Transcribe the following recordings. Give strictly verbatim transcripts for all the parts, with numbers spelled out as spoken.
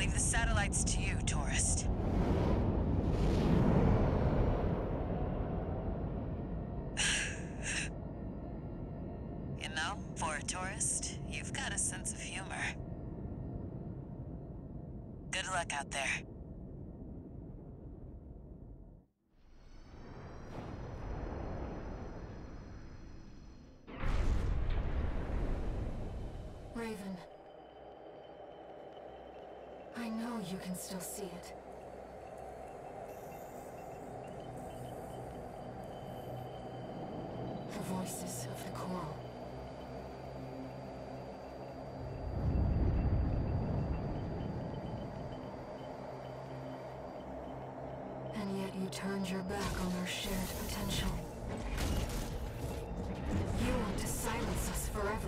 leave the satellites to you, tourist. You know, for a tourist, you've got a sense of humor. Good luck out there. Raven. I know you can still see it. The voices of the coral. And yet you turned your back on our shared potential. You want to silence us forever.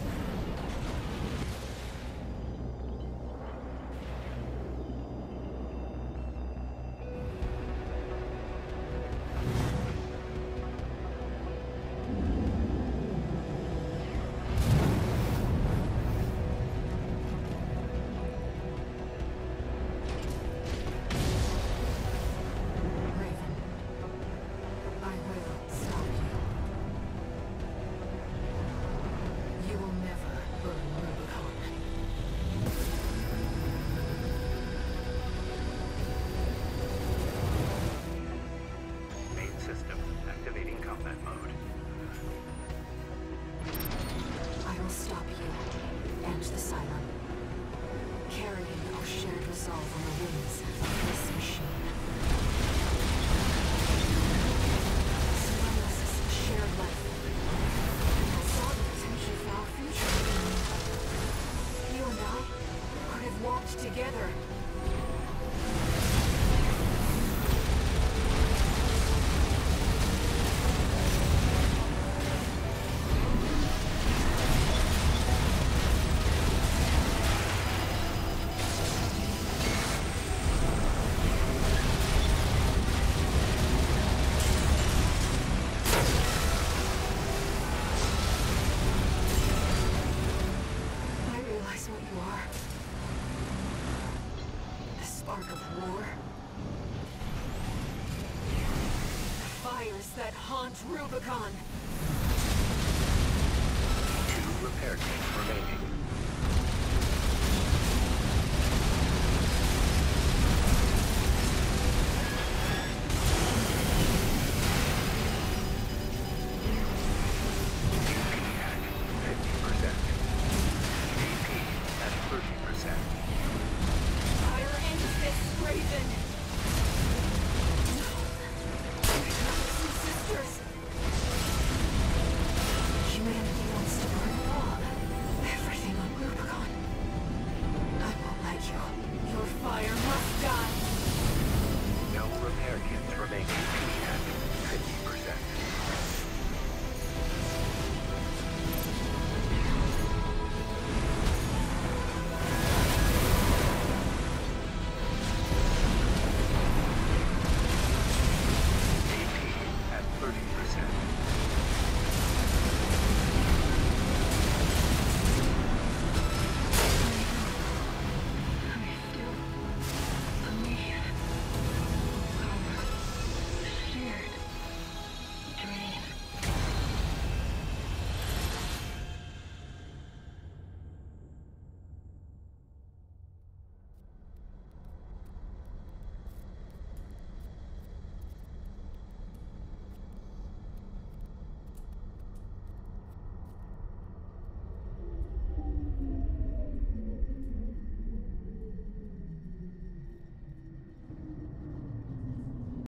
Together. I realize what you are. Spark of war. Fires that haunt Rubicon. Two repair teams remain